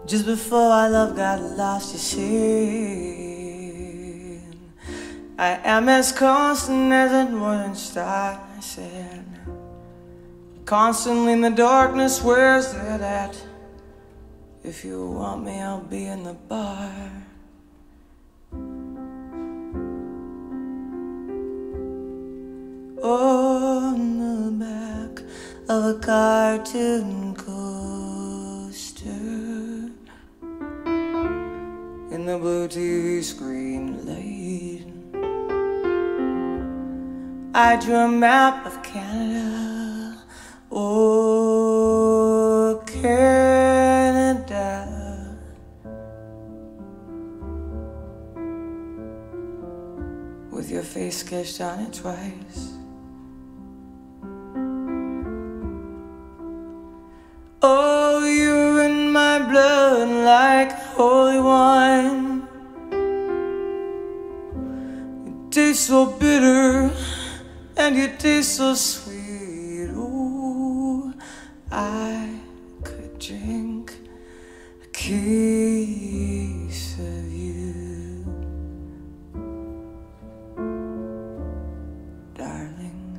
Just before our love got lost, you see, I am as constant as a northern star. I said, constantly in the darkness, where's that at? If you want me, I'll be in the bar. On the back of a cartoon coaster, in the blue TV screen light, I drew a map of Canada. Oh, Canada. With your face sketched on it twice. Oh, you're in my blood like holy wine. You taste so bitter and you taste so sweet. Oh, I could drink a case of you, darling,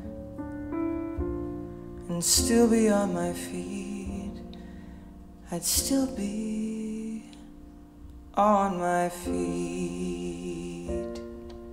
and still be on my feet. I'd still be on my feet.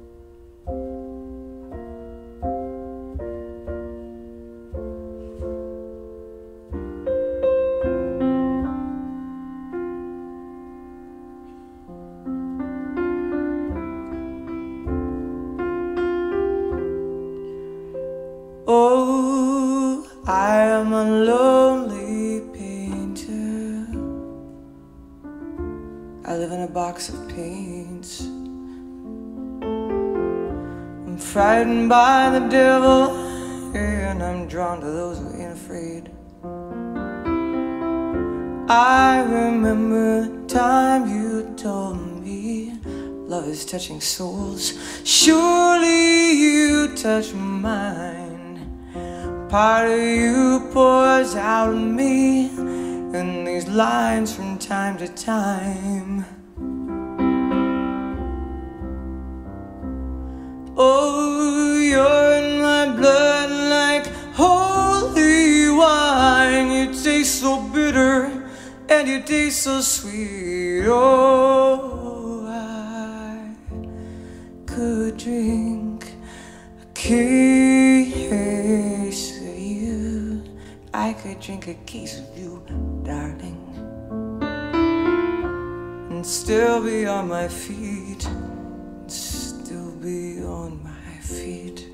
Oh, I am a lonely painter. I live in a box of paints. I'm frightened by the devil, and I'm drawn to those who ain't afraid. I remember the time you told me love is touching souls. Surely you touch mine. Part of you pours out of me in these lines from time to time. Oh, you're in my blood like holy wine. You taste so bitter and you taste so sweet. Oh, I could drink a case of you. I could drink a case of you, darling, and still be on my feet, still be on my feet.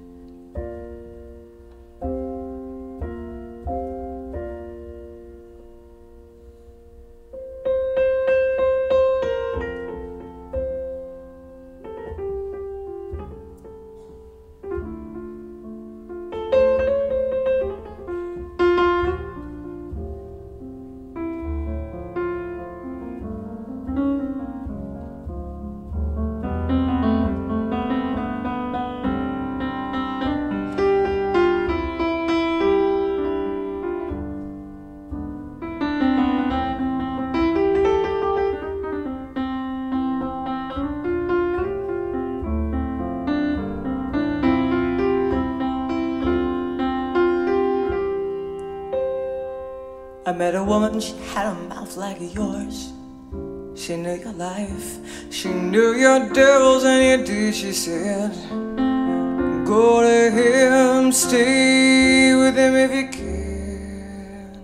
I met a woman, she had a mouth like yours. She knew your life, she knew your devils and your deeds. She said, go to him, stay with him if you can,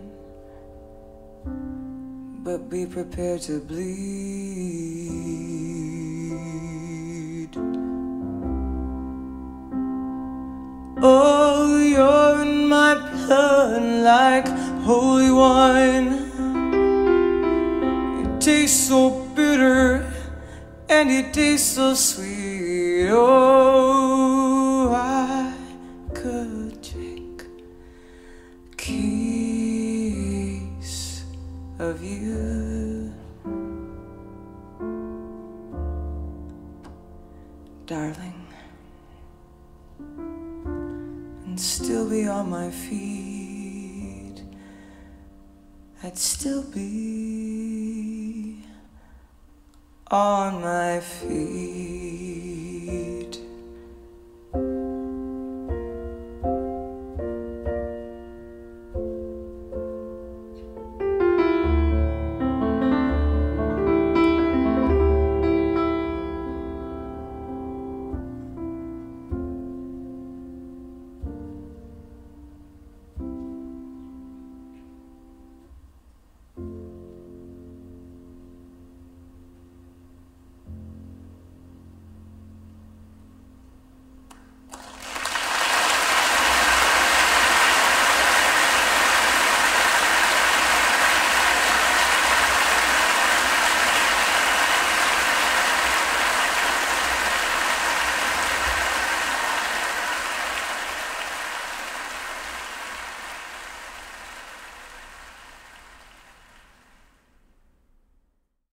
but be prepared to bleed. Oh, you're in my blood like holy wine. It tastes so bitter and it tastes so sweet. Oh, I could drink a case of you, darling, and still be on my feet. I'd still be on my feet.